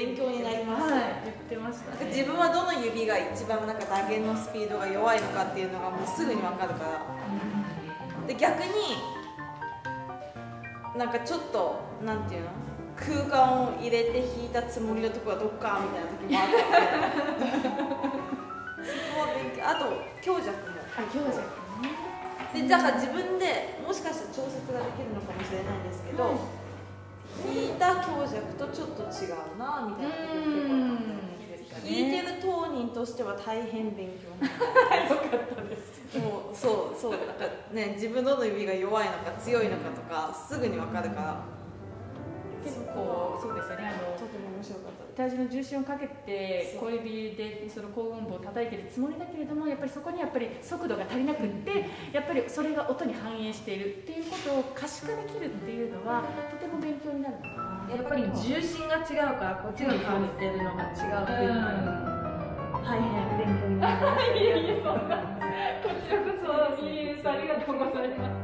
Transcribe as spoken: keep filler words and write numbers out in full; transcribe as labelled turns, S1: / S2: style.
S1: 勉強になります。
S2: はい、言ってましたね。
S1: 自分はどの指が一番なんか打弦のスピードが弱いのかっていうのがもうすぐに分かるから。で逆になんかちょっとなんていうの空間を入れて弾いたつもりのところはどっかみたいな時もあったのでそこは勉強。あと強弱も
S2: あ、強弱ね。
S1: でだから自分でもしかしたら調節ができるのかもしれないんですけど、弾いた強弱とちょっと違うなみたいな時も結構あったんで。弾いてる当人としては大変勉強になった。よかったです。もうそうそうなんかね自分どの指が弱いのか強いのかとかすぐに分かるから。
S2: 結構そうですよね。あの
S1: とても面白かった。
S2: 体重の重心をかけて小指でその高音部を叩いてるつもりだけれども、やっぱりそこにやっぱり速度が足りなくって、やっぱりそれが音に反映しているっていうことを可視化できるっていうのはとても勉強になるかな。
S3: やっぱり重心が違うからこっちが感じてるのが違うっていうのは大変勉強になります。
S2: いえいえ、そんなこちらこそ、いえいえ、ありがとうございます。